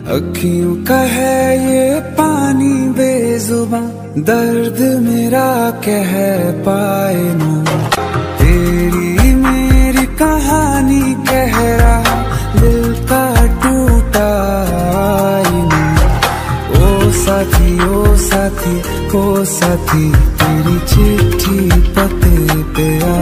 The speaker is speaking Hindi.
अखियों का है ये पानी बेजुबां, दर्द मेरा कह पाए ना। तेरी मेरी कहानी कह रहा, दिल का टूटा आईना। ओ साथी ओ साथी ओ साथी, तेरी चिट्ठी पते पे